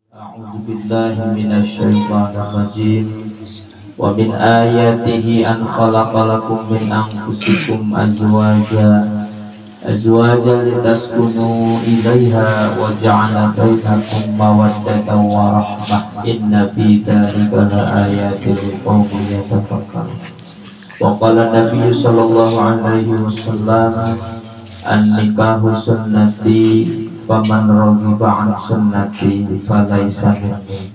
أعوذ بالله من الشيطان الرجيم ومن آياته أن خلق لكم من أنفسكم أزواجا لتسكنوا إليها وجعل بينكم مودة ورحمة إن في ذلك لآيات لقوم يتفكرون. وقال النبي صلى الله عليه وسلم النكاح سنتي faman raghiba an sunnati falaysa minni.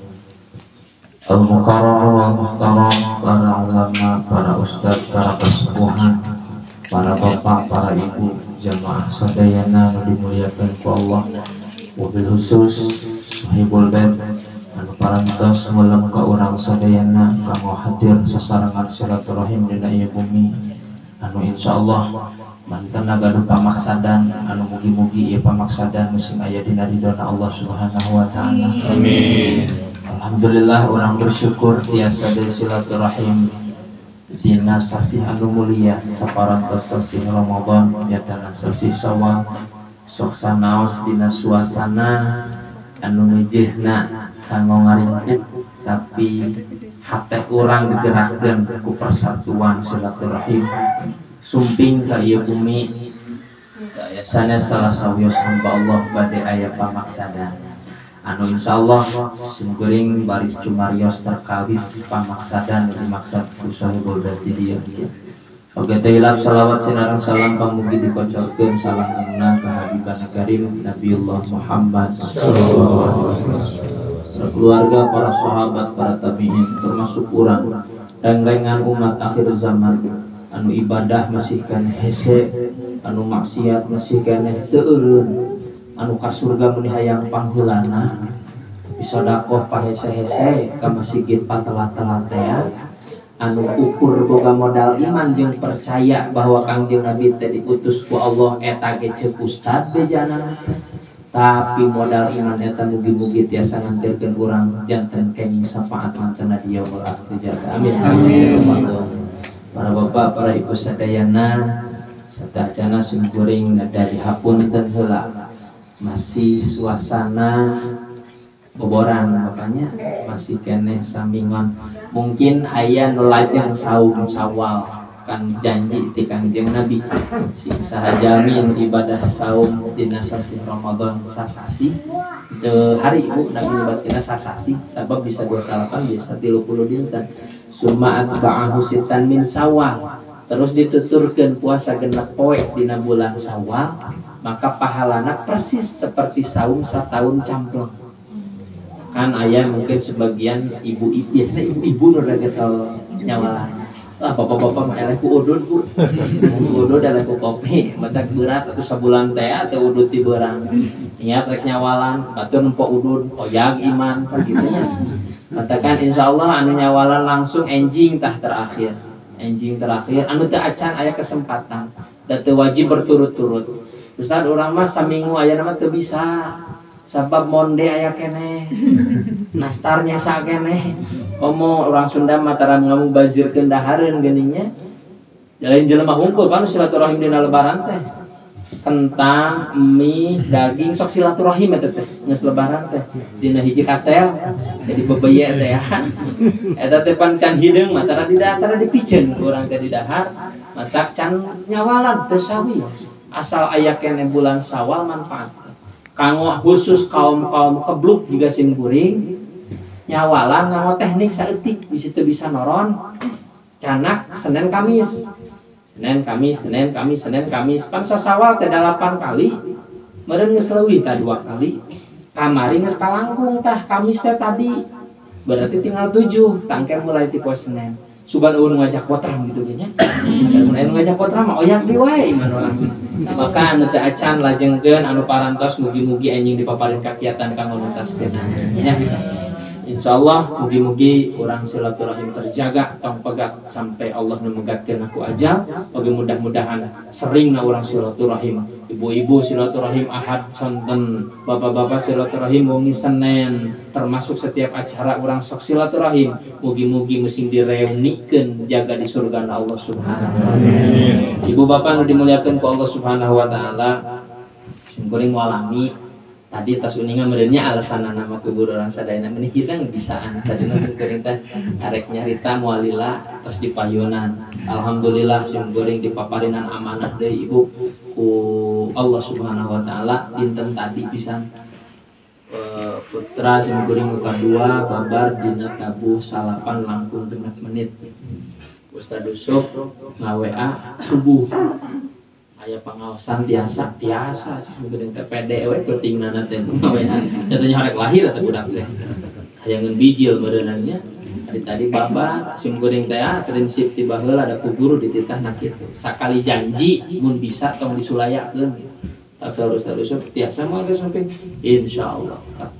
Al-mukarram wal muhtaram, para ulama, para ustaz, para kesepuhan, para bapak, para ibu, jamaah sadayana dimuliakan ku Allah. Wabil khusus sahibul bait anu parantos ngeulem ka urang sadayana kanggo hadir sasarengan silaturahim dina ieu bumi anu insyaallah mantan gaduh pamaksadan anu mugi-mugi ieu pamaksadan musim aya dina ridona Allah Subhanahu wa taala. Amin. Alhamdulillah urang bersyukur tiasa deui silaturahim dina sasi anu mulia saparantos sasi Ramadan yatana sasi Syawal sok sanaos dina suasana anu ngejehna kanggo ngaringkuk tapi hate urang digerakkeun ku persatuan silaturahim sumping ka ieu bumi sanes salah sawios hamba Allah bade aya pamaksadan anu insyaallah simkuring baris cumarios terkawis pamaksadan dimaksud ku sahibul bait dieu. Oke tailap salawat sinaran salam pamugi dikocorkeun salahna ka habiban karim Nabiullah Muhammad sallallahu alaihi wasallam, keluarga, para sahabat, para tabi'in termasuk urang rengrengan umat akhir zaman anu ibadah masih keneh hese, anu maksiat masih keneh teu eureun, anu ka surga mun hayang pangheulana bisa dakoh pahese-hese ka masjid patelat-telat teh, anu ukur boga modal iman jeung percaya bahwa Kangjeng Nabi teh diutus ku Allah eta ge ceuk ustad bejanana teh, tapi modal iman eta mugi-mugi tiasa ngantirkeun urang janten kenging syafaat mantena di yaumul akhir. Amin amin. Para bapak, para ibu sadayana serta acana sumkuring nada dihapunten heula masih suasana boboran bapaknya masih keneh samingon mungkin aya nu lajeng saum Syawal kan janji ti Kangjeng Nabi si sahajamin ibadah saum dina sasi Ramadan sasasi teu hari ibu Nabi nyebatina sasasi sabab bisa 28 bisa 30 dinten summa atba'ahu sitan min Syawal terus dituturkeun puasa genep poe dina bulan Syawal maka pahalana persis seperti saum satahun campleng. Kan aya mungkin sebagian ibu-ibu biasanya ibu-ibu nu regetol nyawalan lah bapak-bapak mah eleh ku udud bu udud eleh ku kopi batak berat atau sabulan teh atau udud ti beurang niat rek nyawalan batur nempo udud ojag iman gitu nya katakan insyaallah anu nyawalan langsung enjing tah terakhir anu teu acan aya kesempatan da teu wajib berturut-turut Ustaz urang mah saminggu aya nama teu bisa sabab monde aya keneh nastarnya sakeneh omong orang Sunda mataram ngamu bazirkeun dahareun geuningnya lain jelema hungkul panu silaturahim dina lebaran teh kentang mie daging sok silaturahim eta teh geus lebaran teh dina hiji katel jadi bebeye teh ya eta teh pan can hideung matara di dahar dipiceun urang teh di dahar matak can nyawalan teu sawi asal aya keneh bulan Syawal manfaat kanggo khusus kaum-kaum kebluk juga simkuring nyawalan nganggo teknik saeutik bisa teu bisa noron canak Senin Kamis pan sasawal teh 8 kali meureun geus leuwih tah 2 kali kamari geus kalangkung tah Kamis teh tadi berarti tinggal 7 tangker mulai ti poe Senin sugan eueun ngajak potram gitu nya mun anu ngajak potram mah oyak di wae iman urang maka anu teu acan lajengkeun anu parantos mugi-mugi anjing dipaparin kakiatan kanggo nutaskeun nya insyaallah mugi-mugi urang silaturahim terjaga tong pegak sampai Allah nemegatkeun aku ajal bagi mudah-mudahan seringna urang silaturahim ibu-ibu silaturahim ahad sonten bapak-bapak silaturahim wengi Senin termasuk setiap acara urang sok silaturahim mugi-mugi musim direunikeun jaga di surga Allah Subhanahu wa taala. Ibu bapak nu dimuliakeun ku Allah Subhanahu wa taala simkuring walami tadi tos uningan merenya alasan nama kubur orang sadayana meuni hidang bisaan tadi nasi goreng teh arek nyarita mualila tos di payunan. Alhamdulillah sim goreng dipaparinan amanah deui ibu ku Allah Subhanahu wa taala dinten tadi pisan putra sim goreng muka dua babar dina tabuh salapan langkung 6 menit Ustad Usuk ngawa subuh aya pangaosan tiasa sim goreng teh pede we pentingnana teh ngawa katanya harek lahir atuh budak teh hayangeun bijil meureunannya tadi babar sim goreng teh prinsip ti baheula ada ku guru dititah na kitu sakali janji mun bisa tong disulayakeun tak harus tiasa mah geus sampai insyaallah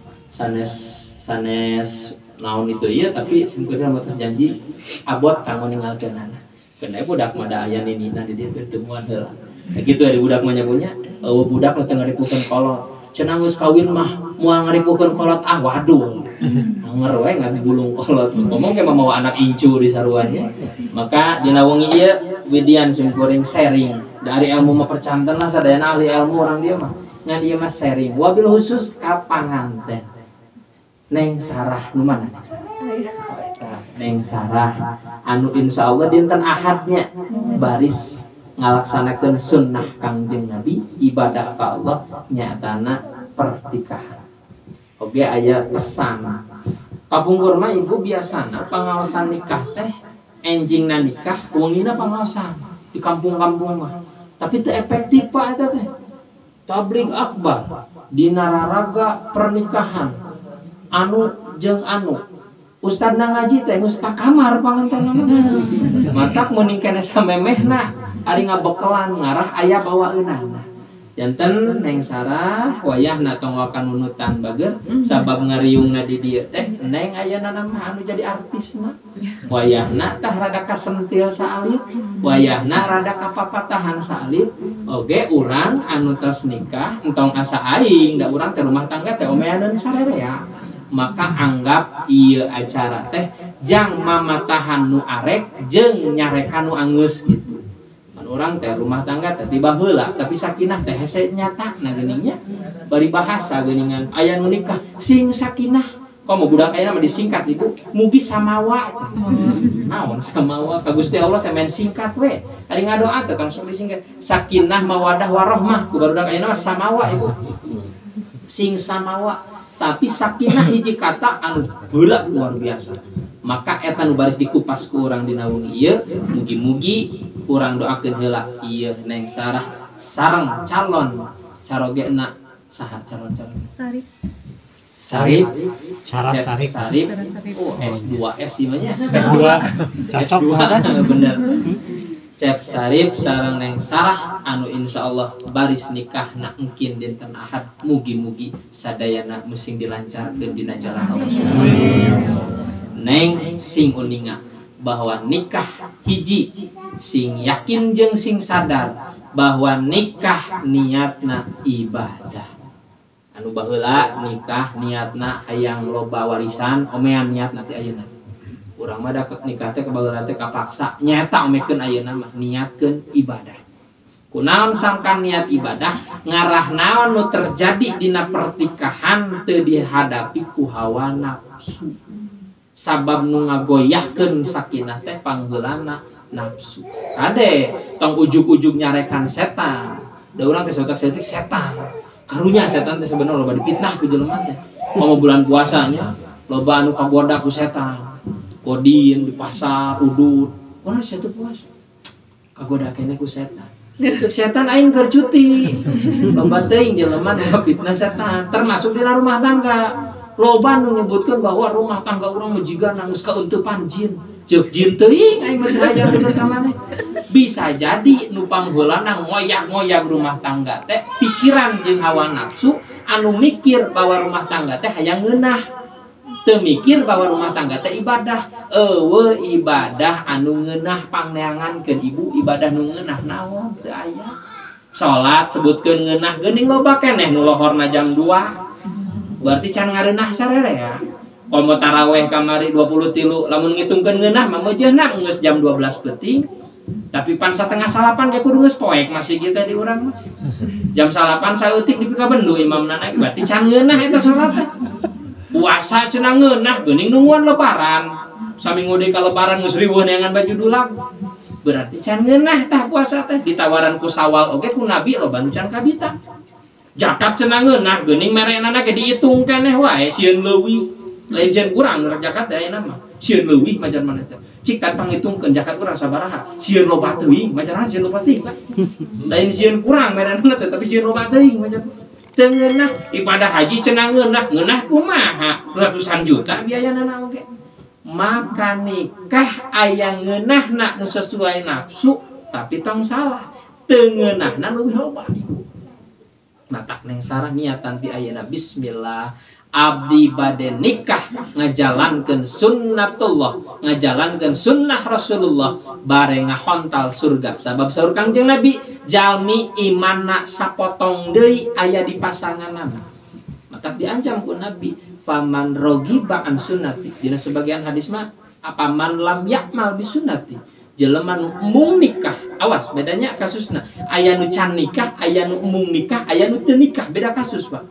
sanes naon itu iya tapi sim goreng batas janji abot kanggo ningalkeunana keneh budak mah da aya ninina di dieu teh moal heula gitu ada budak mah nyabunya budak nu teu ngaripukeun kolot cenah geus kawin mah moal ngaripukeun kolot waduh anger we ngabulung kolot ngomong ge mah mau anak incu di saruannya maka dina wengi ieu widian sim goreng sharing dari ilmu mah percanten lah sadayana ahli ilmu orang dia mah ngan ieu mah sharing wabil khusus ka panganten Neng Sarah nu mana Neng Sarah Neng Sarah anu insyaallah dinten Ahadnya baris ngalaksanakeun sunnah Kangjeng Nabi ibadah ka Allah nyatana pertikahan. Oge aya pesan. Kapungkur mah ibu biasana pangaosan nikah teh enjingna nikah wengina pangaosan di kampung-kampung mah. Tapi teu efektif pak eta teh. Tabligh akbar dina raraga pernikahan anu jeung anu Ustadna ngaji teh geus ka kamar pangantenna mah. Matak meuning keneh samemehna ari ngabekelan ngarah aya bawaeunana. Janten Neng Sarah wayahna tong wakan nunutan bager sabab ngariungna di dieu teh Neng ayeuna mah anu jadi artisna. Wayahna tah rada kasentil saalit, wayahna rada kapapatahan saalit. Oge urang anu tos nikah entong asa aing da urang teh rumah tangga teh omeaneun sarerea. Maka anggap ieu acara teh jang mamatahan nu arek jeung nyarekan nu angeus gitu. Mun urang teh rumah tangga teh tiba heula tapi sakinah teh hese nyata na geuningnya bari bahasa geuningan aya nu nikah sing sakinah komo budak ayeuna mah disingkat ibu mugi samawa naon samawa ka Gusti Allah teh men singkat we ari ngadoa teh langsung disingkat sakinah mawadah warahmah ku barudak ayeuna mah samawa ibu sing samawa tapi sakinah hiji kata anu berat luar biasa maka eta nu baris dikupas ku urang dina wengi ieu mugi-mugi urang doakeun heula ieu Neng Sarah sareng calon carogena saha calon Sarip oh S2S imanya S2 cocok bener Cep Sarip sareng Neng Sarah anu insyaallah baris nikah na engkin dinten Ahad mugi-mugi sadayana musing dilancarkeun dina jalan Allah Neng sing uninga bahwa nikah hiji sing yakin jeung sing sadar bahwa nikah niatna ibadah anu baheula nikah niatna hayang loba warisan omean niatna teh ayeuna urang mah da nikah teh kabageula teh kapaksa nyata omekeun ayeuna mah niatkeun ibadah kunaon sangkan niat ibadah ngarah naon nu terjadi dina pertikahan teu dihadapi ku hawa nafsu sabab nu ngagoyahkeun sakinah teh panggeulana nafsu kade tong ujug-ujug nyarekan setan da urang teh sotak-sotik setan karunya setan teh sebenarnya loba dipitnah ku jelema teh mau bulan puasanya loba anu kagoda ku setan kodin di pasar udut mana satu puasa kagoda kene ku setan setan aing keur cuti loba teuing jelema nu fitnah setan termasuk di rumah tangga loba nu nyebutkeun bahwa rumah tangga urang mejiga nangis kauntupan jin ceuk jin teuing aing mah dihajar bener ka maneh bisa jadi nu pangheulana ngoyak-ngoyak rumah tangga teh pikiran jeung hawa nafsu anu mikir bahwa rumah tangga teh hayang ngeunah teu mikir bahwa rumah tangga teh ibadah eueuh ibadah anu ngeunah pangneangankeun ibu ibadah nu ngeunah naon teu aya salat sebutkeun ngeunah geuning loba keneh nu lohorna jam 2 berarti can ngareunah sarere ya komo taraweh kamari 23 lamun ngitungkeun ngeunah mah meujeuhna geus jam 12 peuting Tapi pan setengah salapan kayak kudu geus poek masih kita di urang mah. Jam salapan saeutik di pika bendu imam naik berarti can ngeunah eta salat teh. Puasa cenah ngeunah geuning nungguan lebaran. Sami ngode ka lebaran geus riweuh neangan baju dulag. Berarti can ngeunah tah puasa teh ditawaran ku Sawal oge ku Nabi loba nu can kabita. Zakat cenah ngeunah geuning merenana ge diitung keneh wae sieun leuwih. Lain sieun kurang nu zakat teh ayeuna mah. Sieun leuwih majar maneh teh. Cik kan pangitungkeun zakat urang sabaraha? Sieun loba teuing, majarna sieun loba teuing. Lain sieun kurang merenana teh tapi sieun loba teuing majar. Teu ngeunah ibadah haji cenah ngeunah kumaha? Ratusan juta biayana oge. Maka nikah aya ngeunahna nu sesuai nafsu tapi tong salah. Teu ngeunahna leuwih loba. Matak neng sarah niatan ti ayeuna bismillah abdi bade nikah ngajalankeun sunnatullah, ngajalankeun sunnah Rasulullah bare ngahontal surga. Sabab saur Kangjeng Nabi jalmi imanna sapotong deui aya di pasanganana. Matak diancam ku Nabi faman rogiba an sunnati. Dina sebagian hadis mah apa man lam yakmal bi sunnati. Jelema nu mung nikah, awas bedanya kasusna. Aya nu can nikah, aya nu mung nikah, aya nu teu nikah, beda kasus, Pak.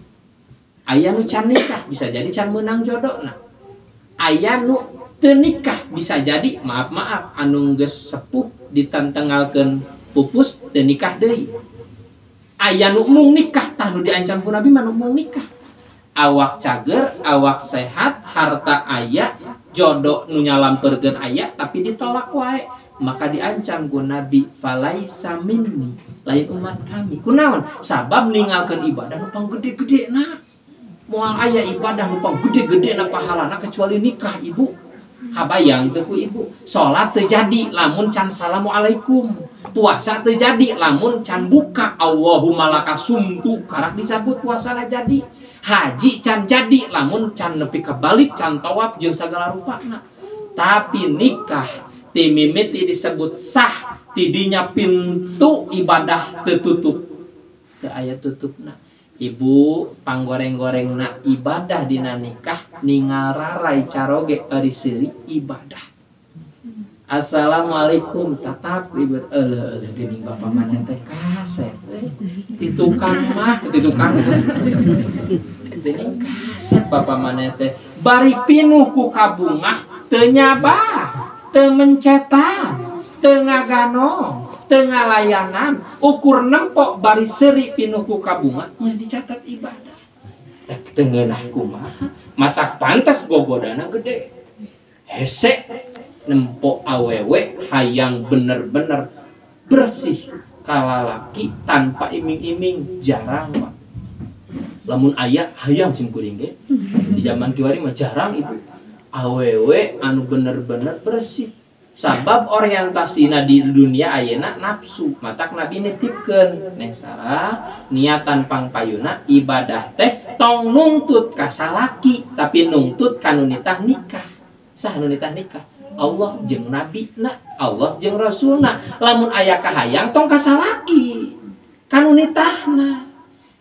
Aya nu can nikah bisa jadi can meunang jodohna. Aya nu teu nikah bisa jadi maaf anu geus sepuh ditantengalkeun pupus teu nikah deui. Aya nu mung nikah tah nu diancam ku Nabi mah nu mung nikah. Awak cager, awak sehat, harta aya, jodoh nu nyalamperkeun aya tapi ditolak wae, maka diancam ku Nabi falaisa minni, lain umat kami. Kunaon? Sabab ninggalkeun ibadah nu panggede-gedena. Moal aya ibadah nu panggede-gedena pahalana kecuali nikah, Ibu. Kabayang teu ku Ibu, salat teu jadi lamun can assalamualaikum. Puasa teu jadi lamun can buka Allahumma lakasumtu karak disebut puasana jadi. Haji can jadi lamun can nepi ka balik can tawaf jeung sagala rupana. Tapi nikah ti mimiti disebut sah, tidinya pintu ibadah teu tutup. Teu aya tutupna. Ibu panggoreng-gorengna ibadah dina nikah ningal rarai caroge ari seuri ibadah. Assalamualaikum tatap ibu eueuh geuning bapak maneh teh kaset ti tukang mah ti tukang geuning kaset bapak maneh teh bari pinuh ku kabungah teu nyabar teu mencetan teu ngaganong teu ngalayanan ukur nempok bari seuri pinuh ku kabungah geus dicatat ibadah teu ngeunah kumaha matak pantes gogodana gede hese nempok awewe hayang bener-bener bersih kalalaki tanpa iming-iming jarang Pak. Lamun aya hayang sim kuring ge di zaman kiwari mah jarang Ibu awewe anu bener-bener bersih sabab orientasina di dunia ayeuna nafsu. Matak Nabi nitipkeun neng Sarah niatan pangpayuna ibadah teh tong nungtut ka salaki tapi nungtut kanu nitah nikah. Sah nu nitah nikah Allah jeung Nabi na, Allah jeung Rasulna. Lamun aya kahayang tong kasalaki kanu nitahna.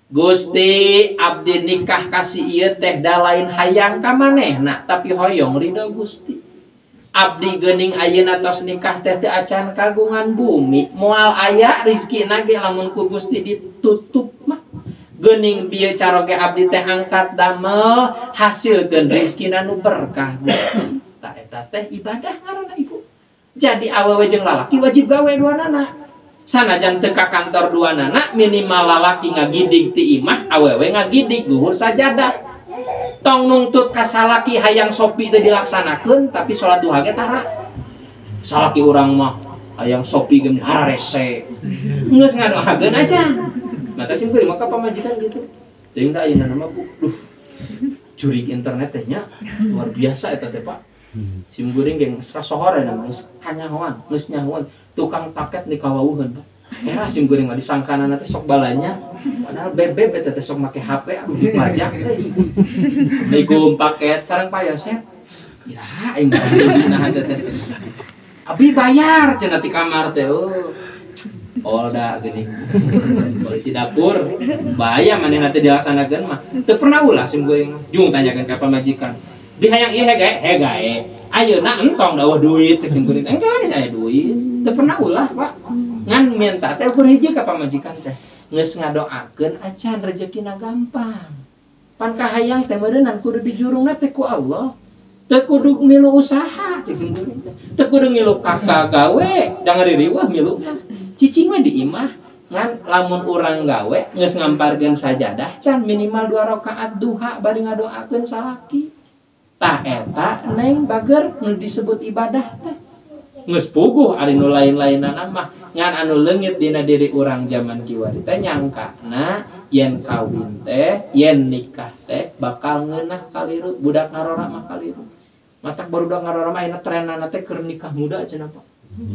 Gusti abdi nikah kasih ieu teh da lain hayang ka manehna tapi hoyong ridho Gusti. Abdi geuning ayeuna tos nikah teh teu acan kagungan bumi. Moal aya rezekina ge lamun ku Gusti ditutup mah. Geuning bieu caroge abdi teh angkat damel hasilkeun rezekina nu berkah Gusti. Eta teh ibadah ngaranna Ibu. Jadi awewe jeung lalaki wajib gawe duanana. Sanajan teu ka kantor duanana minimal lalaki ngagidig ti imah, awewe ngagidig duhur sajadah. Tong nungtut ka salaki hayang sopi teh dilaksanakeun tapi salat duha ge tara. Salaki urang mah hayang sopi ge hararese. Geus ngadoakeun aja. Mata sim kuring maka pamajikan gitu. Teuing da ayeuna mah Bu. Duh. Jurig internet teh nya luar biasa eta teh Pak. Sim guring geng sasohor na geus kanyahoan, geus nyahoan tukang paket di kawauheun Pak. Era sim guring mah disangkanana teh sok balanya, padahal bebeb eta teh sok make HP anu dipajak teh. Assalamualaikum paket sareng Pak Yosep. Ya aing nah teh. Abi bayar cenah ti kamar teh. Polda geuning. Polisi dapur. Bahaya manehna teh dilaksanakeun mah. Teu pernah ulah sim guring jung tanyakeun ka pamajikan. Di hayang ieu hege, ayeuna entong dawuh duit cek sim kuring. Engke saya duit. Teu pernah ulah Pak. Ngan minta teh ukur hiji ka pamajikan teh. Geus ngadoakeun acan rezekina gampang. Pan kahayang teh meureunnan kudu dijurungna teh ku Allah. Teu kudu milu usaha cik simkuring teh. Teu kudu ngilu kakak gawe, da ngaririwah milu mah. Cicing mah di imah ngan lamun urang gawe geus ngamparkeun sajadah can minimal 2 rakaat duha bari ngadoakeun salaki. Tah eta neng bager nu disebut ibadah teh. Geus puguh ari nu lain-lainana mah ngan anu leungit dina diri urang zaman kiwari teh nyangkana yen kawin teh yen nikah teh bakal ngeunah kaliru budak ngarora mah kaliru. Matak barudak ngarora mah ayeuna trenna teh keur nikah muda cenah Pak.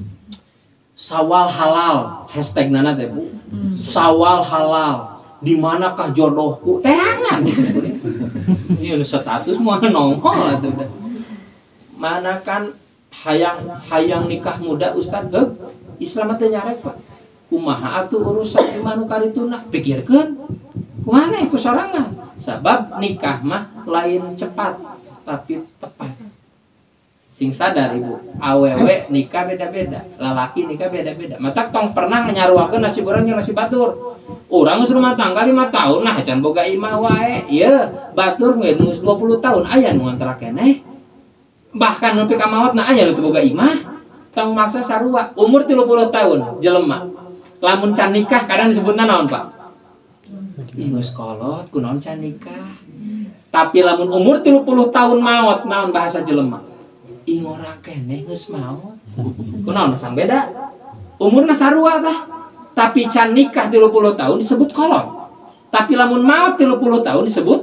Sawal halal hashtag-na teh Bu. Sawal halal. Di manakah jodohku? Teangan. Ieu status moal nongol atuh dah. Mana kan hayang nikah muda Ustad Islam teh nyarek Pak. Kumaha atuh urusan imah nu karituna? Pikirkeun. Kumaha ku sorangan? Sabab nikah mah lain cepat tapi tepat. Sing sadar ibu, awewe nikah beda-beda, lalaki nikah beda-beda. Matak tong pernah nyaruakeun nasi goreng jeung nasi batur. Urang geus rumah tangga 5 tahun nah can boga imah wae. Ieu batur geus 20 tahun aya nu ngontrak keneh. Bahkan nepi ka maotna aya nu teu boga imah. Tong maksa sarua umur 30 tahun jelema. Lamun can nikah kadang disebutna naon, Pak? Ih geus kolot kunaon can nikah. Tapi lamun umur 30 tahun maot naon bahasa jelema? Ingora keneh geus maot. Kunaon sang beda? Umurna sarua tah. Tapi can nikah 30 tahun disebut kolot. Tapi lamun maot 30 tahun disebut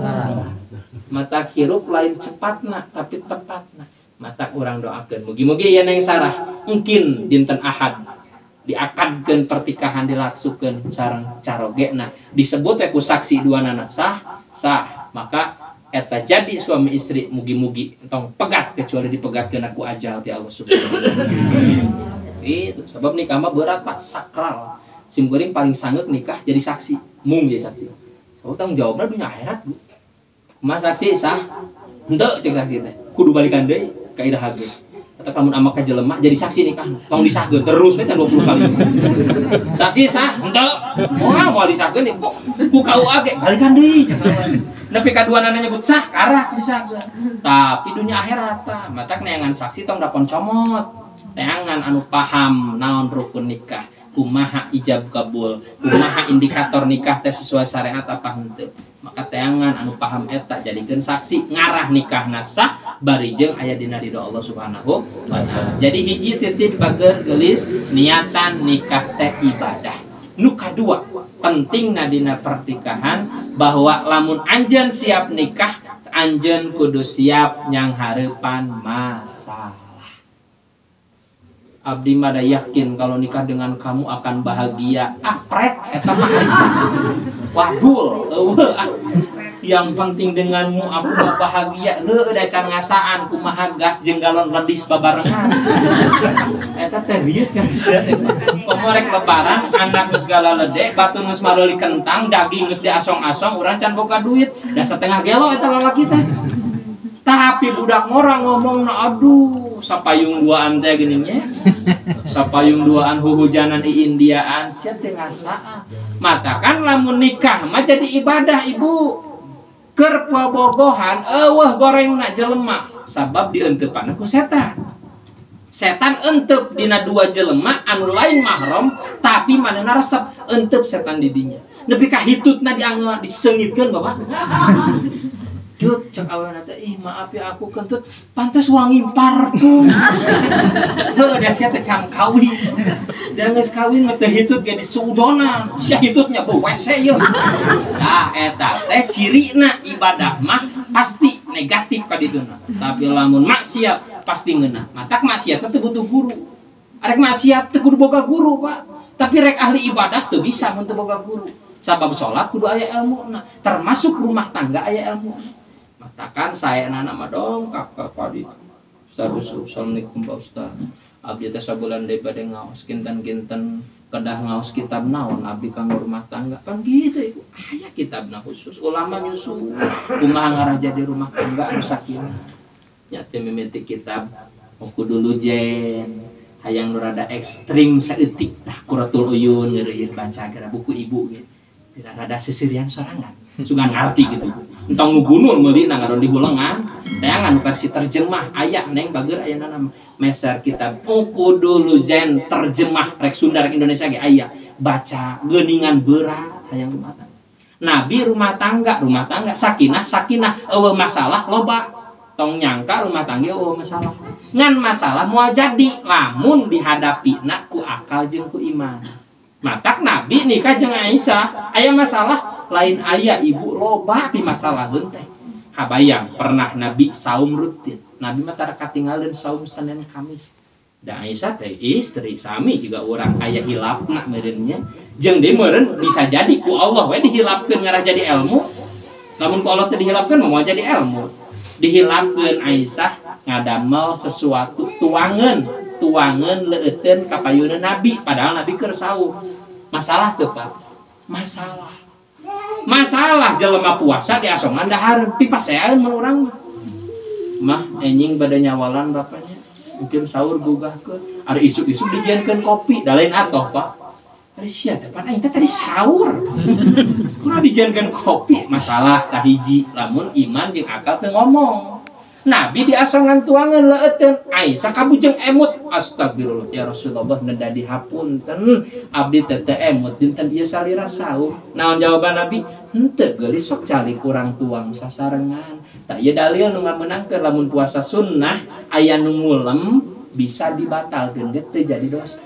mata hirup lain cepatna tapi tepatna. Mata urang doakeun mugi-mugi ieu neng Sarah mungkin dinten Ahad diakadkeun pertikahan dilaksukeun sareng carogena disebut ku saksi duanana sah maka eta jadi suami istri mugi-mugi tong pegat kecuali dipegatkeun aku ajal ti Allah Subhanahu wa taala. Itu sebab nikah mah berat Pak, sakral. Simkuring paling sangeuk nikah jadi saksi, mung jadi saksi. So tanggung jawabna dunya akhirat, Bu. Mas saksi sah? Henteu cek saksi teh. Kudu balikan deui ka idahageun. Eta lamun ama ka jelema jadi saksi nikah, tong disahkeun terus we 20 kali. Saksi sah? Henteu. Moal disahkeun ku KUA ge balikan deui cek. Nepi kaduana nyebut sah karah disahkeun. Tapi dunia akhirat tah matak neangan saksi tong dapon comot. Neangan anu paham naon rukun nikah, kumaha ijab kabul, kumaha indikator nikah teh sesuai syariat apa henteu. Maka teangan anu paham eta jadikeun saksi ngarah nikahna sah bari jeung aya dina ridho Allah Subhanahu wa taala. Jadi hiji titip bager geulis niatan nikah teh ibadah. Nu kadua pentingna dina pertikahan bahwa lamun anjeun siap nikah anjeun kudu siap nyang hareupan masalah. Abdi mah da yakin kalau nikah dengan kamu akan bahagia. Pret eta mah wadul eueuh yang penting denganmu aku bahagia. Heuh da can ngasaan kumaha gas jeung galon ledis babarengan. Eta teh rieu kan pamorek lebaran anak geus galalede batu geus mareli kentang daging geus diasong-asong urang can boga duit da setengah gelo eta lalaki teh. Tapi budak orang ngomongna aduh sapayung duaan teh geuning nya. Sapayung duaan huhujanan di Indiaan sia teh ngasaan. Matakan lamun nikah mah jadi ibadah Ibu. Keur pabogohan eueuh gorengna jelema sabab dieunteupan ku setan. Setan euteup dina 2 jelema anu lain mahram tapi manehna resep euteup setan di dinya. Nepi ka hitutna dianggo diseungitkeun Bapak. Dut cek aweuna teh ih maaf ya aku kentut pantes wangi parfum. Heuh da sia teh can kawin. Da geus kawin mah teh hitut ge disudonan. Sia hitutnya beu WC yeuh. Tah eta teh cirina ibadah mah pasti negatif ka dituna. Tapi lamun maksiat pasti ngeunah. Matak maksiat teh butuh guru. Arek maksiat teh kudu boga guru, Pak. Tapi rek ahli ibadah teu bisa mun teu boga guru. Sabab salat kudu aya ilmuna, termasuk rumah tangga aya ilmuna. Matakan saya anak mah dongkap ka padi. Ustaz, assalamualaikum Pak Ustaz. Abdi teh sabulan deui bade ngaos kinten-kinten kedah ngaos kitab naon abdi kanggo rumah tangga. Pan kitu Ibu. Aya kitabna khusus ulama nyusun kumaha ngarah jadi rumah tangga anu sakinah. Nya teh mimiti kitab kudu lujen, hayang nu rada ekstrim saeutik tah Quratul Uyun ngeureun baca gara buku ibu gitu. Tidak rada sesirian sorangan. Sugan ngarti gitu. Entong nu gunur meuli na ngaron dihulengan. Dayangan versi terjemah aya neng bager aya nama meser kitab Ukudul Zen terjemah rek Sunda rek Indonesia ge aya. Baca geuningan berat hayang rumah tangga. Nabi rumah tangga sakinah eueuh masalah loba. Tong nyangka rumah tangga eueuh masalah. Ngan masalah moal jadi lamun dihadapina ku akal jeung ku iman. Matak Nabi nikah jeung Aisyah aya masalah lain aya ibu loba pi masalah teh. Kabayang pernah Nabi saum rutin. Nabi mah tara katinggalin saum Senin Kamis. Da Aisyah teh istri sami juga orang aya hilapna meureunnya. Jeung deui meureun bisa jadi ku Allah we dihilapkeun ngarah jadi ilmu. Lamun ku Allah teh dihilapkeun moal jadi ilmu. Dihilapkeun Aisyah ngadamel sesuatu tuangan leueteun ka payuna Nabi padahal Nabi keur saum. Masalah teu Pak? Masalah jelema puasa di asongan dahar pipasean mun urang mah enjing bade nyawalan bapaknya mungkin sahur gugahkeun ada isuk-isuk dijieunkeun kopi da lain atoh Pak ari sia teh pan aing teh tadi sahur kunaon dijieunkeun kopi masalah kahiji lamun iman jeung akal teu ngomong. Nabi di asongan tuangan leueteun Aisyah kabujeng emut astagfirullah ya Rasulullah neda dihapunten abdi teh emut dinten ieu salira saum. Naon jawaban Nabi? Henteu geulis sok calik urang tuang sasarengan. Tah ieu dalil nu ngameunangkeun lamun puasa sunnah aya nu ngulem bisa dibatalkeun ge teu jadi dosa.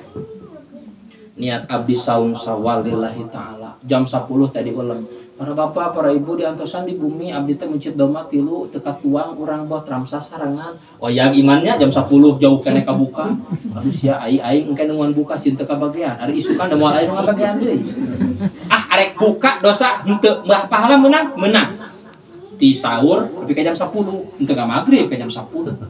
Niat abdi saum sawal lillahi taala jam 10 tadi ulem. Para bapak, para ibu diantosan di bumi abdi teh mencit doma tilu teka tuang urang buat ramsa sarangan. Oh ya imannya jam 10 jauh kene kabuka. Aduh sia aing engke nungan buka sin teu kabagean. Ari isukan da moal aya nu ngabagean deui. Arek buka dosa henteu mbah pahala menang. Di sahur tapi ke jam 10, henteu ka magrib ke jam 10.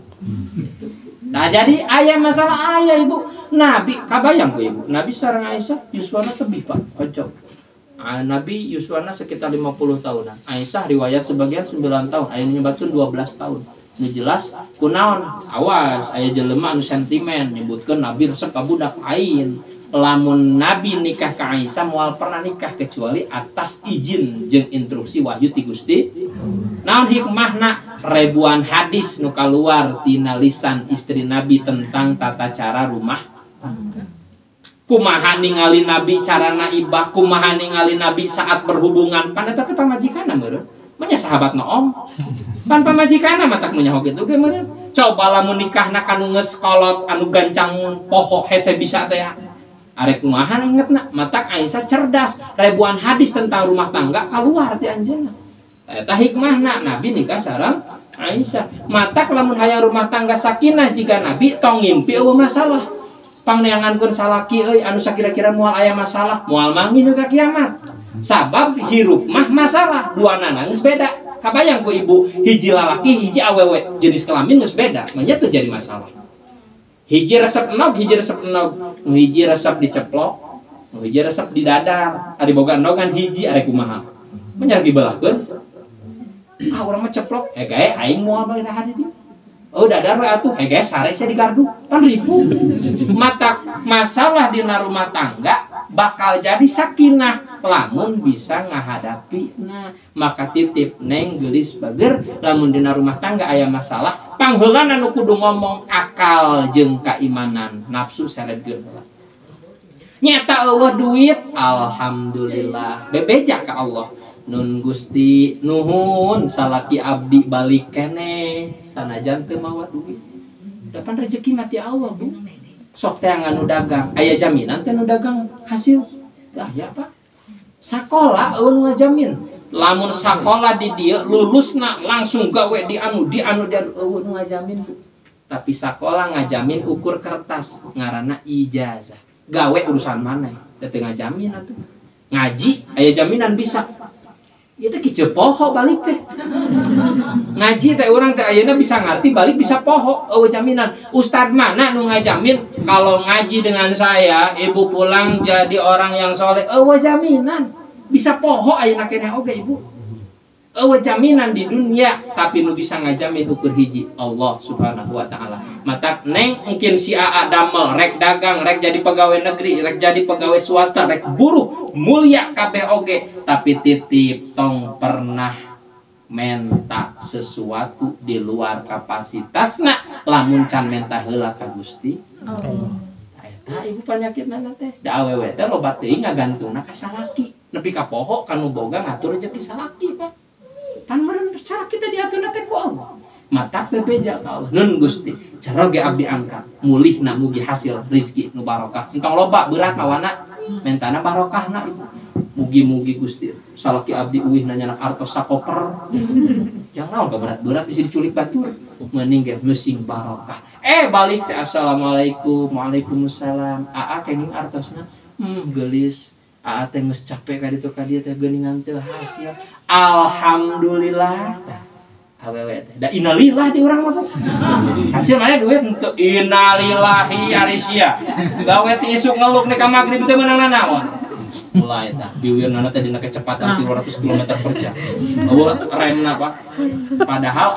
Nah jadi aya masalah aya ibu. Nabi kabayang ku ibu. Nabi sareng Aisyah yuswana tebih Pak. Kocok. Nabi yuswana sekitar 50 tahunan. Aisyah riwayat sebagian 9 tahun, aya nyebatkeun 12 tahun. Nu jelas kunaon? Awas aya jelema anu sentimen nyebutkeun Nabi resep ka budak lain. Lamun Nabi nikah ka Aisyah moal pernah nikah kecuali atas izin jeung instruksi wahyu ti Gusti. Naon hikmahna? Ribuan hadis nu kaluar tina lisan istri Nabi tentang tata cara rumah tangga. Kumaha ningali Nabi carana ibah, kumaha ningali Nabi saat berhubungan. Pan eta teh pamajikanna meureun. Manya sahabatna om. Pan pamajikanna mah tak menyaho kitu ge meureun. Coba lamun nikahna kanu geus kolot anu gancang poho hese bisa teh. Arek kumaha ingetna? Matak Aisyah cerdas. Ribuan hadis tentang rumah tangga kaluar ti anjeunna. Eta hikmahna Nabi nikah sareng Aisyah. Matak lamun hayang rumah tangga sakinah jika Nabi tong ngimpi eueuh masalah. Pangneangankeun salaki euy anu sakira-kira moal aya masalah, moal manggih ka kiamat. Sabab hirup mah masalah, duana geus beda. Kabayang ku ibu, hiji lalaki, hiji awewe, jenis kelamin geus beda, manya teu jadi masalah. Hiji resep enog, hiji resep diceplok, hiji resep di dadar, ari boga endogan hiji arek kumaha. Manya dibelahkeun. Urang mah ceplok, gae aing moal bari hari dieu. Oh dadar we atuh, guys, sare saya digardu, kan ribu. Mata masalah di rumah tangga bakal jadi sakinah lamun bisa ngahadapi. Nah, maka titip neng gelis bager lamun di rumah tangga aya masalah, pangheulana anu kudu ngomong akal jeung keimanan, nafsu saredgeun heula. Nyata eueuh duit, alhamdulillah, bebeja ka Allah. Nun Gusti nuhun salaki abdi balik kene sanajan teu mawa duit. Dapan rezeki mati Allah Bu. Sok teh anu dagang, aya jaminan teh nu dagang hasil. Teu aya Pak. Sakola eueuh ngajamin. Lamun sakola di dieu lulusna langsung gawe di anu eueuh nu ngajamin Bu. Tapi sakola ngajamin ukur kertas ngaranna ijazah. Gawe urusan mana? Teu ngajamin atuh. Ngaji aya jaminan bisa. Ieu teh kieu poho balik teh. Ngaji teh urang teh ayeuna bisa ngarti balik bisa poho eueuh jaminan. Ustad mana nu ngajamin kalau ngaji dengan saya ibu pulang jadi orang yang soleh eueuh jaminan. Bisa poho ayeuna keneh oge ibu. jaminan di dunia, tapi nu bisa ngajamin ukur hiji Allah subhanahu wa ta'ala. Mata neng mungkin si AA damel rek dagang, rek jadi pegawai negeri, rek jadi pegawai swasta, rek buruh mulia kabeh oge, tapi titip tong pernah menta sesuatu di luar kapasitasna, lamun can menta heula ka Gusti eta ibu penyakitna teh da awewe teh loba teuing ngagantungna ka salaki nepi ka poho kanu boga ngatur rezeki salaki Pak. Pan meureun cara kita diaturna teh ku Allah. Mata bebeja ka Allah. Nun Gusti, cara ge abdi angkat, mulihna mugi hasil rezeki nu barokah. Entong loba berat mawana, mentana barokahna ibu. Mugi-mugi Gusti, salaki abdi uih nanya artos sakoper. Jangan ka berat-berat bisa diculik batur. Mending ge meusing barokah. Balik teh assalamualaikum, waalaikumsalam. Aa kenging artosna, geulis. Aa teh geus capek ka ditu ka dieu teh geuningan teu hasil. Alhamdulillah. Awewe teh da innalillah di urang mah. Hasil mah duit henteu innalillahi arisya. Gawe ti isuk ngeluk nih ka magrib teh meunang naon. Mulai tah biwirna teh dina kecepatan 300 km/jam. Remna Pak. Padahal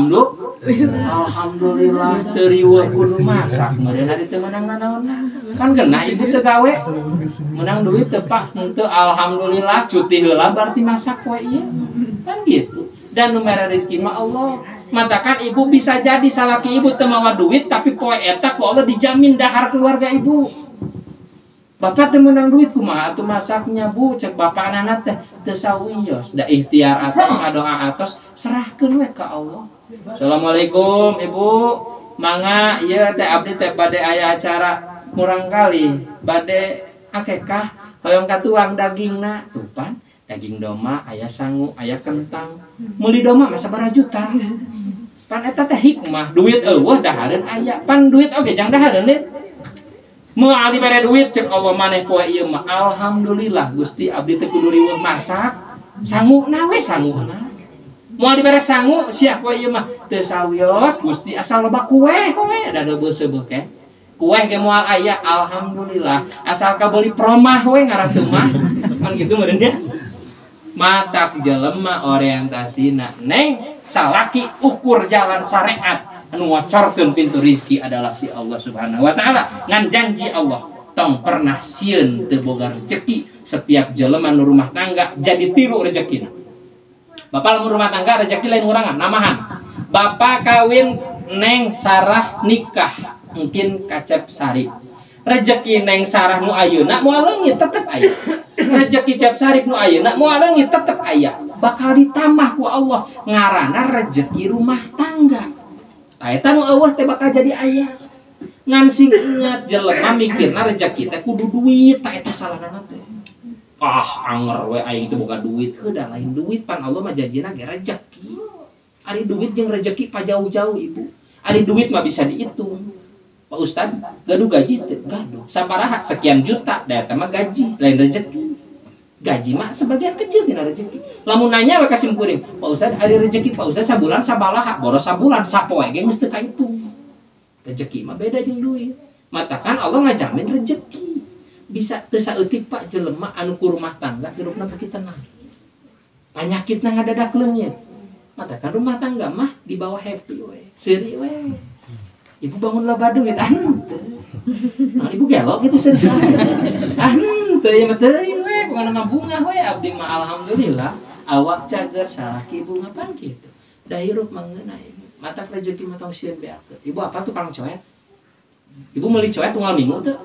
alhamdulillah teu riweuh kudu masak meureun ari teu meunang naon. Kan genah ibu teu gawe. Menang duit teu Pak, henteu alhamdulillah cuti heula berarti masak wae ieu. Kan gitu. Dan numera rezeki mah Allah. Matakan ibu bisa jadi salaki ibu teu mawa duit tapi poe eta ku Allah dijamin dahar keluarga ibu. Bapak teh menang duit kumaha atuh masaknya Bu, cek bapak anak teh teu sawios, da ikhtiar atos ngadoa atos serahkeun we ka Allah. Assalamualaikum Ibu. Mangga ieu teh abdi teh bade aya acara murang kali, bade akekah hoyong katuang dagingna tuh pan. Daging doma aya sangu, aya kentang. Meuli doma mah sabaraha juta. Pan eta teh hikmah, duit eueuh dahareun aya. Pan duit oge jang dahareun deh. Moal dibere duit cek Allah maneh poe ieu mah alhamdulillah Gusti abdi teh kudu riweuh masak sanguna we sanguna moal dibere sangu sia poe ieu mah teu sawios Gusti asal loba kueh we da deubeul seubeuh ke kueh ge moal aya alhamdulillah asal kabeuli promah we ngaran teu mah kan kitu meureun nya matak jelema orientasina neng salaki ukur jalan syariat anu ngocorkeun pintu rizki adalah si Allah subhanahu wa ta'ala. Ngan janji Allah tong pernah sieun teu boga rezeki setiap jelema nu rumah tangga jadi tilu rezekina. Bapak lamun rumah tangga rezeki lain urangan namahan. Bapak kawin neng Sarah nikah mungkin Kacep Sarip. Rezeki neng Sarah nu ayeuna moal leungit tetep aya. Rezeki Cep Sarip nu ayeuna moal leungit tetep aya. Bakal ditambah ku Allah ngaranna rezeki rumah tangga. Eta nu eueuh teh bakal jadi aya. Ngan sing ingat jelema mikirna rezeki teh kudu duit, ta eta salanana teh. Anger we aing teh boga duit, heuda lain duit pan Allah mah janjina ge rezeki. Ari duit jeung rezeki pajauh-jauh Ibu. Ari duit mah bisa dihitung. Pak Ustad, gaduh gaji teh, gaduh. Sabaraha sekian juta, da eta mah gaji, lain rezeki. Gaji mah sebagian kecil tina rezeki. Lamun nanya we ka simkuring, Pak Ustad ari rezeki Pak Ustad sabulan sabalaha, boros sabulan sapoe ge geus teu kahitung. Rezeki mah beda jeung duit. Matakan Allah ngajamin rezeki. Bisa teu saeutik Pak jelema anu ku rumah tangga hirupna beuki tenang. Panyakitna ngadadak leungit. Matakan rumah tangga mah di bawah happy we, seuri we. Ibu bangun loba duit nah ibu gelok gitu seuri. Teu ieu mah teuing we, kumaha bunga we abdi mah alhamdulillah awak cager salaki bunga pan kitu. Da hirup mangeuna ibu. Matak rezeki mah tong sieun beakeun. Ibu apa tukang coet? Ibu meuli coet tunggal minggu teu?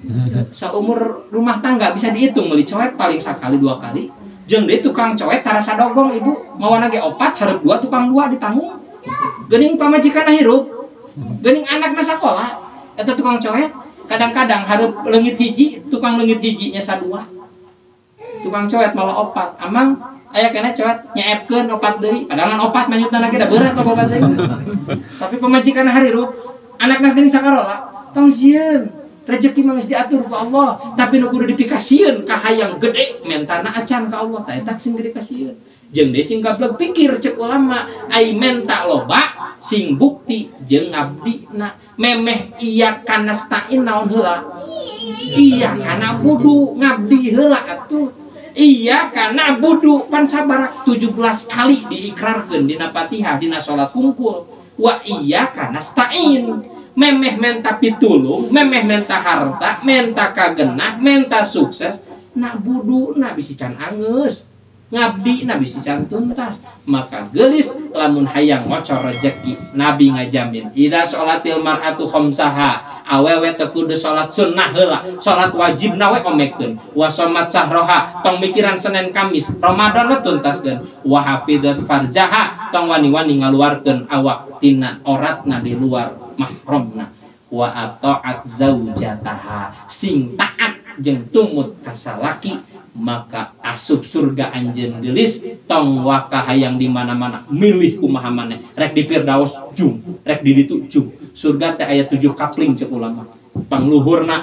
Saumur rumah tangga bisa dihitung meuli coet paling sakali dua kali. Jeung deui tukang coet tarasa dogong ibu. Mawana ge 4 hareup 2 tukang 2 ditanggung. Geuning pamajikanna hirup. Geuning anakna sakola eta tukang coet. Kadang-kadang hareup leungit hiji, tukang leungit hijinya sadua. Tukang coet malah 4. Amang aya keneh coet nyaepkeun 4 deui. Padahal 4 manyutna ge da berat loba teh. Tapi pamajikanna harirup, anakna geuning sakarola, tong sieun. Rezeki mah geus diatur ku Allah, tapi nu kudu dipikasieun ka hayang gede mentana acan ka Allah, ta eta sing dikasieun. Jeung deui sing gablek pikir cek ulama, ai menta loba sing bukti jeung ngabdina memeh iya kana stain naon heula. Iya kana kudu ngabdi heula atuh. iya karena budu pan sabarak 17 kali diikrarkeun dina Fatihah dina salat kungkul. Wa iya karena stain memeh menta pitulung, memeh menta harta, menta kagenah, menta sukses, na budu na bisi can angeus, ngabdi na bisi can tuntas. Maka gelis lamun hayang ngocor rezeki, Nabi ngajamin idza sholatil mar'atu khamsaha, awewe teu kudu salat sunnah heula, salat wajib na we omekeun, wa shomat sahroha tong mikiran Senin Kamis, Ramadan we tuntaskeun, wa hafizat farjaha tong wani-wani ngaluarkeun awak tina oratna di luar mahramna, wa ata'at zaujataha sing taat jeung tumut ka salaki, maka asup surga anjeun geulis tong waka hayang di mana-mana milih kumaha maneh, rek di Firdaus jung, rek di ditu jung. Surga teh aya 7 kapling cek ulama. Pangluhurna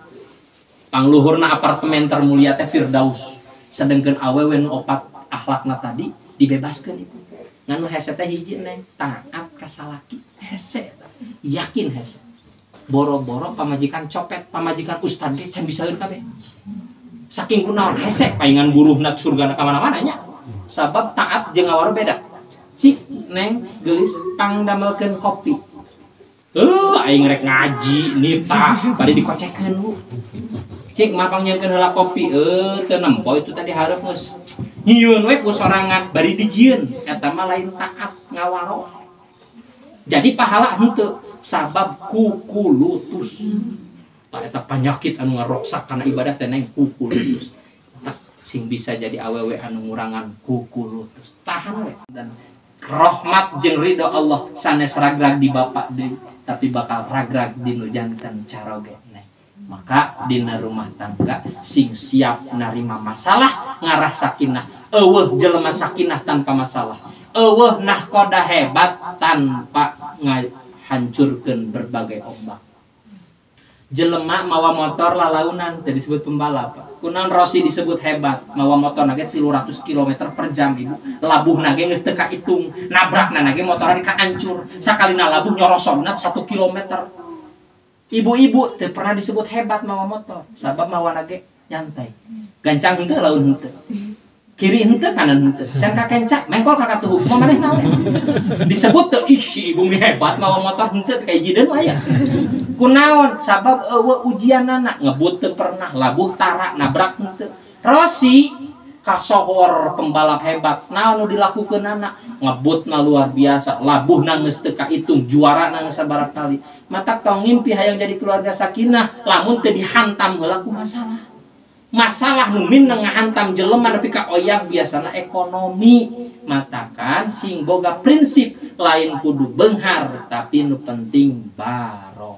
apartemen termulia teh Firdaus. Sedengkeun awewe nu opat akhlakna tadi dibebaskeun itu. Nganu hese teh hiji neng taat ka salaki, hese yakin hese. Boro-boro pamajikan copet, pamajikan ustad ge can bisaeun kabeh. Saking kunaon hese paingan buruhna surgana ka mana-mana nya. Sabab taat jeung ngawaro beda. Cik neng geulis pangdamelkeun kopi. Aing rek ngaji nitah bari dikocekeun bu. Cik mapang nyieunkeun heula kopi teu nempo itu tadi hareup geus nyieun we ku sorangan bari dijieun, eta mah lain taat ngawaro. Jadi pahala henteu sabab kuku lutus. Eta penyakit anu ngaroksak kana ibadah teh neng kuku lutus. Sing bisa jadi awewe anu ngurangan kuku lutus. Tahan we dan rahmat jeung ridho Allah sanes ragrag di bapak deui, tapi bakal ragrag dinu janten caroge. Maka dina rumah tangga sing siap narima masalah ngarah sakinah, eueuh jelema sakinah tanpa masalah, eueuh nahkoda hebat tanpa ngahancurkeun berbagai ombak. Jelema mawa motor lalaunan tadi disebut pembalap. Kunaon Rossi disebut hebat, mawa motor nage 300 km per jam ibu. Labuh nage geus teu kahitung, nabrakna nage motorna dikahancur. Sakalina labuh nyorosonna 1 km. Ibu-ibu teu pernah disebut hebat mawa motor, sabab mawa nage nyantai. Gancang henteu laun henteu. Kiri henteu kanan henteu. Sen ka kenca mengkol ka katuhuk mah manehna we. Disebut teu ih ibu mi hebat mawa motor henteu ka hiji deun aya. Kunaon sabab eueuh ujianana ngebut teu pernah, labuh tara nabrak henteu. Rossi kasohor pembalap hebat, naon nu dilakukeunana ngebutna luar biasa, labuhna geus teu kahitung, juarana geus sabaraha kali. Matak tong ngimpi hayang jadi keluarga sakinah, lamun teu dihantam heula ku masalah. Masalah nu mineng ngahantam jelema nepi ka oyang biasana ekonomi. Matakan sing boga prinsip lain kudu beunghar, tapi nu penting barokah.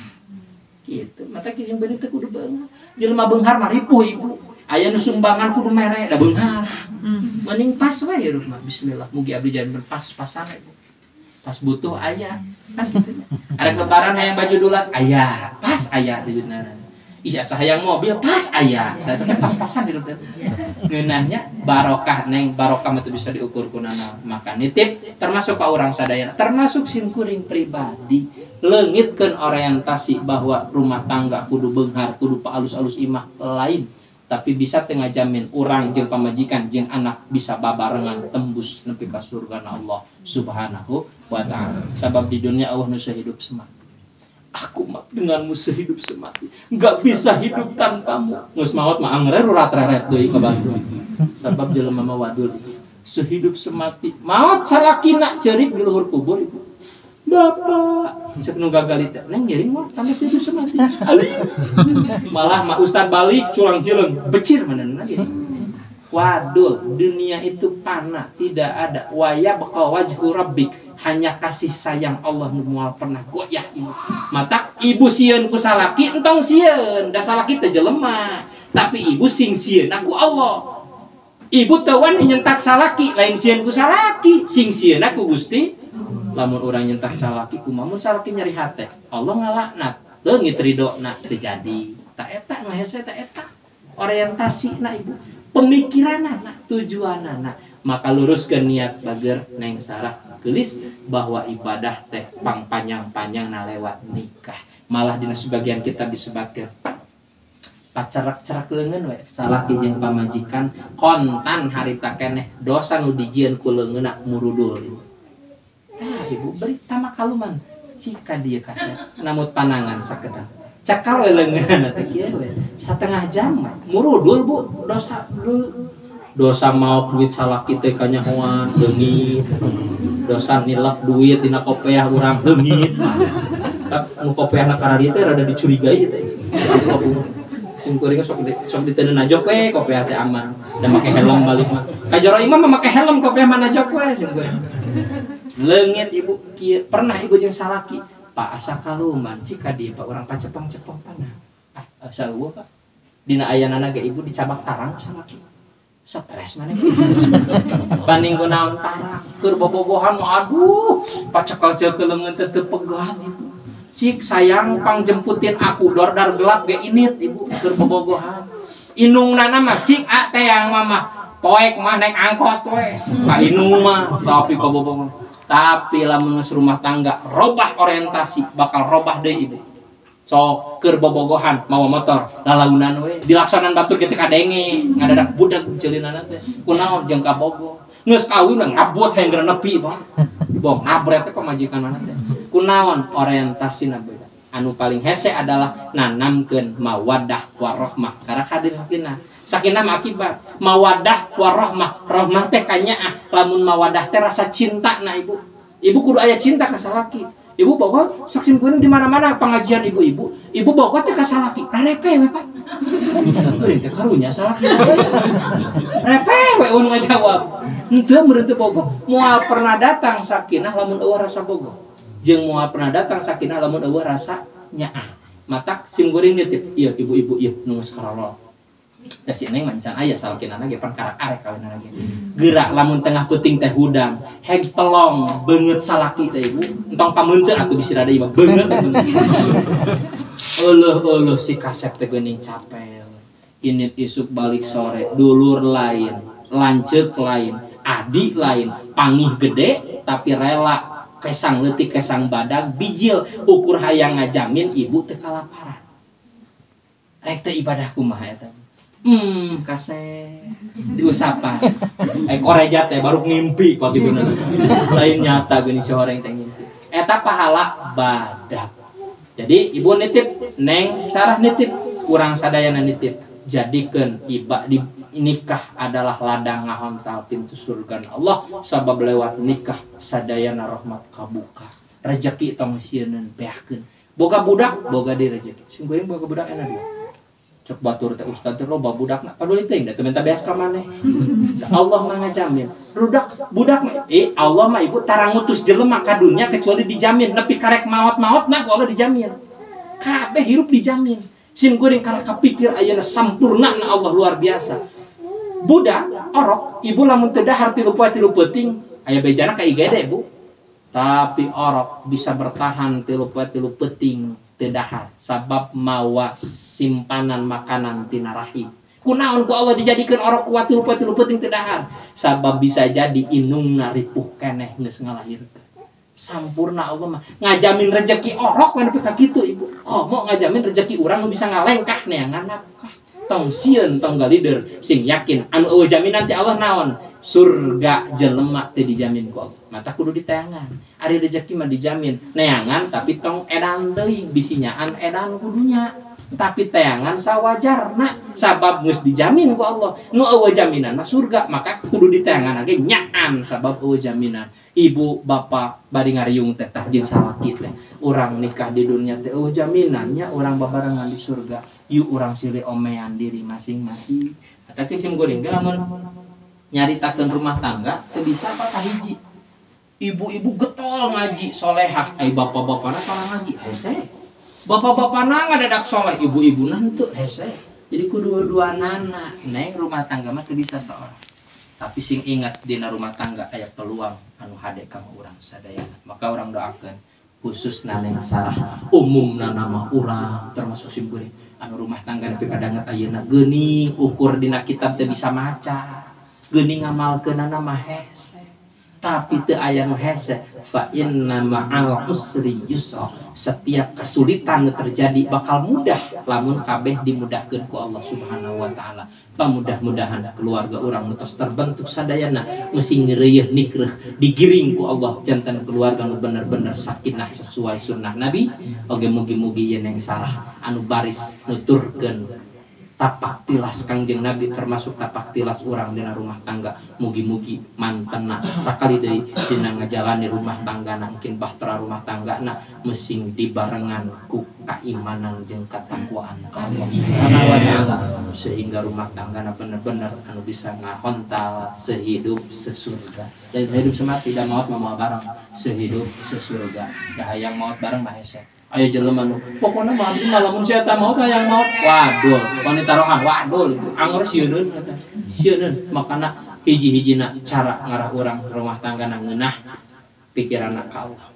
Gitu. Mata kisah bener teh kudu beunghar. Jelema beunghar mah ripuh ibu. Aya nu sumbangan kudu mere da beunghar. Mending pas we ya rumah. Bismillah. Mugi abdi jangan berpas-pasan ibu. Pas butuh aya. Kan gitu. Ada lebaran hayang baju dulan aya. Pas aya di dieu. Iya sayang mobil pas aya. Dan pas-pasan di rumah. Ngeunahnya barokah neng, barokah mah teu bisa diukur kunana. Maka nitip termasuk ka urang sadayana, termasuk simkuring pribadi. Leungitkeun orientasi bahwa rumah tangga kudu beunghar, kudu alus-alus imah lain. Tapi bisa teu ngajamin urang jeung pamajikan jeung anak bisa babarengan tembus nepi ka surgana Allah Subhanahu wa taala. Sabab di dunia Allah nu hidup semati. Aku mah denganmu sehidup semati, enggak bisa hidup tanpamu. Geus maot mah angrer urat-reret deui ka bantu. Sabab jelema mah wadul sehidup semati. Maot salakina ceurik di luhur kubur ibu. Bapak, cek nu gagal teh, neng ngiring mah tambah sehidup semati. Malah mah ustad balik culang cileung, becir manehna gitu. Wadul, dunia itu panah, tidak ada. Wa yabqa wajhu rabbik, hanya kasih sayang Allah nu moal pernah goyah ibu. Mata ibu sieun ku salaki entong sieun, da salaki teh jelema, tapi ibu sing sieun aku Allah. Ibu teu wani nyentak salaki, lain sieun ku salaki, sing sieun aku Gusti. Lamun urang nyentak salaki kumaha mun salaki nyeri hate, Allah ngalaknat, leungit ridona terjadi. Ta eta nu hese ta eta orientasina ibu. Pemikiranana, tujuanana, maka luruskeun niat bager neng Sarah gelis bahwa ibadah teh pang panjang-panjang na lewat nikah. Malah dina sebagian kita disebutkeun pacerak-cerak leungeun we salaki jeung pamajikan kontan harita keneh dosa nu dijieun ku leungeunna murudul ibu. Tah ibu beri tama kaluman cika dieu kaset namut panangan sakedah cakal we leungeunna teh kieu we satengah jam murudul bu dosa mau duit salaki teh kanyahoan leungit dosa nilap duit dina kopiah urang leungit nu kopiahna kana dieu teh rada dicurigai teh simkuring sok diteuneu najok we kopiah teh aman dan make helm balik mah kajoro imam mah make helm kopiah mah najok we simkuring leungit ibu kieu pernah ibu jeung salaki Pak asa kaluman cika dieu Pak urang pacepong-cepong panah asa eueuh Pak dina ayanana ge ibu dicabak tarang salaki stres maneh banding kunaon tarang keur bobogohan mah aduh pacekel-cekel leungeun teh teu pegat ibu cik sayang pangjemputin aku dordar gelap ge init ibu keur bobogohan inungnana mah cik teh yang mama poek mah naik angkot we ka inung mah tapi ka bobogohan tapi lamun geus rumah tangga robah orientasi bakal robah deui ibu sok keur bobogohan mawa motor lalaunan we dilaksanan batur kitu kadenge ngadadak budak jeulinana teh kunaon jeung ka bogo geus kawin ngabot hayang nepi bang bong ngabret teh pamajikan mana teh kunaon orientasina beda anu paling hese adalah nanamkeun mawaddah warahmah karena hadir sakinah mah akibat mawaddah warahmah rahmah teh kanyaah lamun mawaddah teh rasa cinta na ibu kudu aya cinta ka salaki ibu bogo sok simkuring di mana-mana pengajian ibu bogo teh ka salaki repe we Pak euy teh karunya salaki repe we unu ngajawab henteu meureun teu bogo moal pernah datang sakinah lamun eueuh rasa bogo jeung moal pernah datang sakinah lamun eueuh rasa nyaah matak simkuring nitip ieu ibu-ibu ieu nu geus karolo da si neng mancan aya salakinana ge pan karak arek kawinana ge gerak lamun tengah peuting teh hudang heg pelong beungeut salaki teh ibu entong pameunteur atuh bisi rada ieu beungeut eueuh si kasep teh geuning capel init isuk balik sore dulur lain lanceuk lain adik lain pangih gede tapi rela kesang leutik kesang badag bijil ukur hayang ngajamin ibu teu kalaparan rek teh ibadah kumaha eta kasih diusapan koreja teh baru ngimpi pagi bener lain nyata gini seorang teh ngimpi eta pahala badak jadi ibu nitip neng sarah nitip kurang sadayana nitip jadikeun iba di nikah adalah ladang ngahontal pintu surga Allah sabab lewat nikah sadayana rahmat kabuka rezeki tong sieun beakeun boga budak boga di rezeki sungguh boga budak enak dia cok batur teh ustad teh loba budakna paduli teuing da teu minta beas ka maneh Allah mah ngajamin budak mah Allah mah ibu tarang ngutus jelema ka dunya kecuali dijamin nepi karek maot-maotna ku Allah dijamin kabeh hirup dijamin sim kuring karek kapikir ayeuna sampurnana Allah luar biasa budak orok ibu lamun teu dahar 3 poe 3 peuting aya bejana ka IGD bu tapi orok bisa bertahan 3 poe 3 peuting teu dahar sabab mawa simpanan makanan tina rahim kunaon ku Allah dijadikeun orok kuat 3 poe 3 peuting teu dahar sabab bisa jadi inungna ripuh keneh geus ngalahirkeun sampurna Allah mah ngajamin rezeki orok we nepi ka kitu ibu komo ngajamin rezeki urang nu bisa ngalengkah neangan nafkah tong sieun tong galider sing yakin anu eueuh jaminan ti Allah naon surga jelema teu dijamin ku Allah mata kudu diteangan ari rezeki mah dijamin neangan tapi tong edan teuing bisinyaan edan kudunya tapi teangan sawajarna sabab geus dijamin ku Allah nu eueuh jaminanna surga maka kudu diteangan ge nyaan sabab eueuh jaminan ibu bapak bari ngariung teh tah jeung salaki teh urang nikah di dunia teh eueuh jaminannya urang babarengan di surga yuk urang silih omean diri masing-masing eta teh sim goreng ge lamun nyaritakeun rumah tangga teu bisa apa tah hiji ibu-ibu getol ngaji solehah ai bapak-bapana para ngaji hese bapak-bapana ngadadak soleh ibu-ibu nantu hese jadi kedua-duanana neng rumah tangga mah teu bisa seorang tapi sing ingat dina rumah tangga aya peluang anu hade ka urang sadayana maka urang doakeun khusus nang sarah umumna nama urang termasuk sim goreng anu rumah tangga nepi kadanget ayeuna geuning ukur dina kitab teu bisa maca geuning ngamalkeunana mah hese tapi teu aya nu hese. Fa inna ma'al usri yusra, setiap kesulitan nu terjadi bakal mudah lamun kabeh dimudahkeun ku Allah Subhanahu wa taala. Pamudah-mudahan keluarga urang nu tos terbentuk sadayana mesti ngeureuyeuh nikreuh digiring ku Allah janten keluarga nu bener-bener sakinah sesuai sunnah Nabi. Oge mugi-mugi yeun yang salah anu baris nuturkeun tapak tilas Kangjeng Nabi, termasuk tapak tilas orang dina rumah tangga. Mugi-mugi mantena sakali deui dina ngajalani rumah tangga, mungkin bahtera rumah tangga mesin dibarengan ku keimanan jeung katakwaan ka Allah Subhanahu wa taala, sehingga rumah tangga bener-bener anu bisa ngahontal sehidup sesurga. Dan sehidup semati dan maut mah bareng, sehidup sesurga. Da hayang maut bareng mah hese. Ayo jelema nu pokona mati lamun sia teh maut hayang maut. Waduh, wanita rohan waduh anger sieun eta. Sieun makana hiji-hijina cara ngarah urang rumah tangga ngeunah pikiranna ka Allah.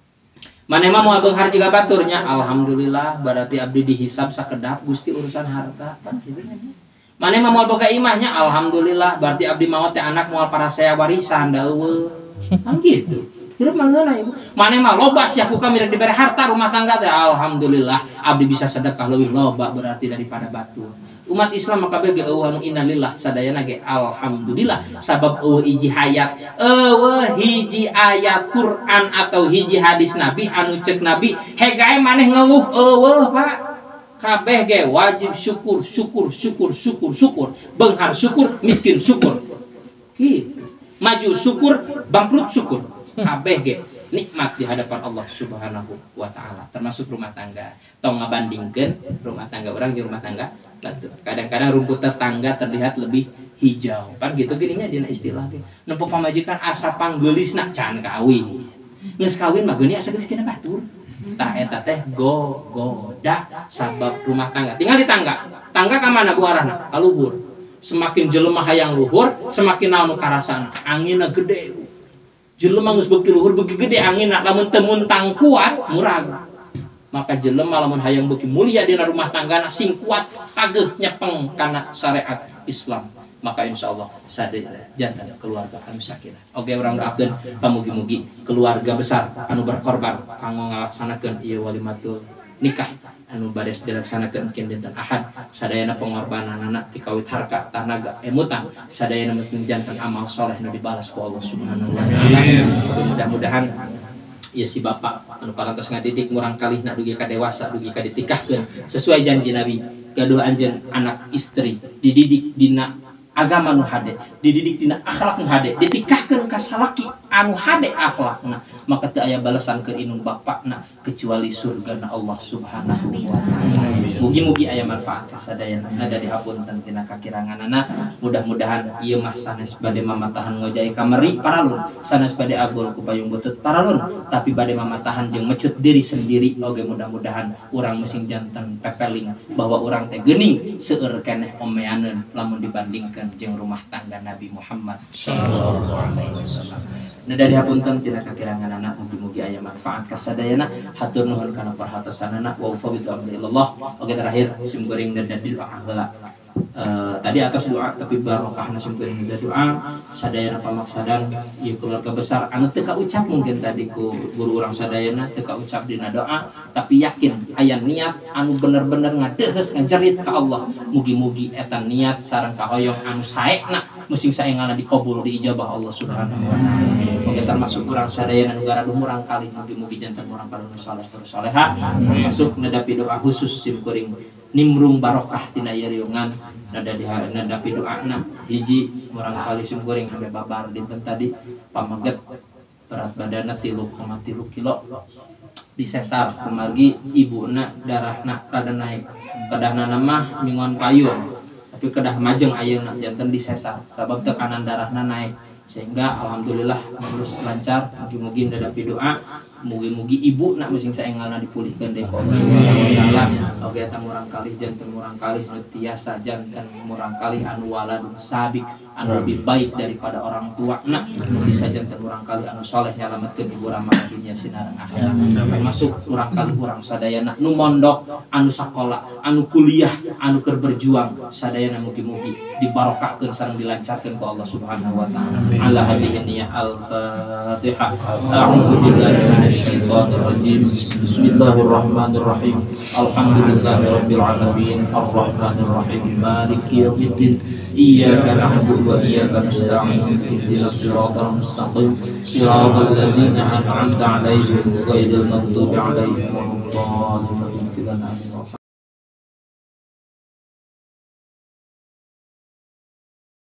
Maneh mah moal beunghar jiga baturnya, alhamdulillah berarti abdi dihisab sakedap Gusti urusan harta kan kitu nya. Maneh mah moal boga imahnya, alhamdulillah berarti abdi maot teh anak moal parasaya warisan da eueuh. Kan kitu. Hirup mangeuna ibu. Maneh mah loba sia ku kami rek dibere harta rumah tangga teh, alhamdulillah abdi bisa sedekah leuwih loba berarti daripada batur. Umat Islam maka bege eueuh anu innalillah sadayana ge alhamdulillah sabab eueuh hiji hayat, eueuh hiji ayat Quran atau hiji hadis Nabi anu ceuk Nabi hegae maneh ngeluh eueuh Pak. Kabeh ge wajib syukur syukur syukur syukur syukur, beunghar syukur miskin syukur. Kitu. Maju syukur bangkrut syukur. Kabeh ge nikmat di hadapan Allah Subhanahu wa taala, termasuk rumah tangga. Tong ngabandingkeun rumah tangga urang jeung rumah tangga batur. Kadang-kadang rumput tetangga terlihat lebih hijau. Pan gitu geuning nya dina istilah ge. Nempo pamajikan asa panggeulisna can kawin. Geus kawin mah geuni asa geus kena batur. Tah eta teh goda sabab rumah tangga. Tinggal di tangga. Tangga ka mana bu arahna? Ka luhur. Semakin jelema hayang luhur, semakin naon karasana. Anginna gede. Jelema geus beuki luhur beuki gede anginna, lamun teu muntang kuat murag. Maka jelema lamun hayang beuki mulia dina rumah tanggana sing kuat pageuh nyepeng kana syariat Islam. Maka insyaallah sadaya jantan keluarga anu sakinah. Oge urang doakeun pamugi-mugi keluarga besar anu berkorban kanggo ngalaksanakeun ieu walimatul nikah anu baris dilaksanakeun mungkin dinten Ahad, sadayana pengorbananna ti kawit harka tanaga emutan, sadayana muslim jantan amal soleh nu dibalas ku Allah Subhanahu wa taala. Mudah-mudahan ieu si bapak anu parantos ngadidik murang kalihna dugi ka dewasa dugi ka ditikahkeun sesuai janji Nabi, gaduh anjeun anak istri dididik dina agama nu hade, dididik dina akhlak nu hade, ditikahkeun ka salaki anu hade akhlakna, maka teu aya balasan keur inung bapakna kecuali surgana Allah Subhanahu wa taala. Mugi-mugi aya manfaat kasadayana nada dihapunten tina kakiranganana. Mudah-mudahan ieu mah sanes bade mamatahan ngojai kameri paralun, sanes bade agul ku payung butut paralun, tapi bade mamatahan jeung mecut diri sendiri oge mudah-mudahan urang meusing janten pepeling bahwa urang teh geuning seueur keneh omeaneun lamun dibandingkeun jeung rumah tangga Nabi Muhammad sallallahu alaihi wasallam. Nada dihapunten tina kakiranganana, mugi-mugi aya manfaat kasadayana. Hatur nuhun kana perhatosanana wa ufawwidu amri ilallah. Oke terakhir sim goreng dan doa heula. Tadi atas doa tapi barokahna sim goreng dan doa sadayana pamaksadan ieu keluarga besar anu teu kaucap mungkin tadi ku guru urang sadayana teu kaucap dina doa tapi yakin aya niat anu bener-bener ngadeuheus ngajerit ka Allah. Mugi-mugi eta niat sareng kahoyong anu saena musing saengana dikabul diijabah Allah Subhanahu wa taala. Oke termasuk urang sadayana nu garadu murang kali mugi-mugi janten urang parun saleh terus saleha, termasuk nadapi doa khusus sim kuring nimrung barokah tina ieu riungan nadapi doana hiji urang kali sim kuring sampai babar dinten tadi pamaget berat badanna 3,3 kilo disesar kumargi ibuna darahna rada naik kedahna mah mingon payung tapi kedah majeng ayeuna janten disesar sabab tekanan darahna naik sehingga alhamdulillah terus lancar mugi-mugi nadapi doa mugi-mugi ibu nak mesin saengalna dipulihkeun deui ku Allah Subhanahu wa taala. Oge eta murang kalih janten murang kalih nu tiasa janten murang kalih anu waladun sabik anu lebih baik daripada orang tua nak nu bisa janten murang kalih anu soleh nyalametkeun ibu ramah dunya sinareng akhirat. Termasuk murang kalih urang sadayana nu mondok, anu sakola, anu kuliah, anu keur berjuang sadayana mugi-mugi dibarokahkeun sareng dilancarkeun ku Allah Subhanahu wa taala. Ala hadhihi niyah al-Fatihah. A'udzu billahi minasyaitonir rajim. Bismillahirrahmanirrahim. Alhamdulillahirabbil alamin. Arrahmanir rahim. Maliki yaumiddin. Iyyaka na'budu wa iyyaka nasta'in. Ihdinas siratal mustaqim. Siratal ladzina an'amta 'alaihim ghairil maghdubi 'alaihim waladdallin.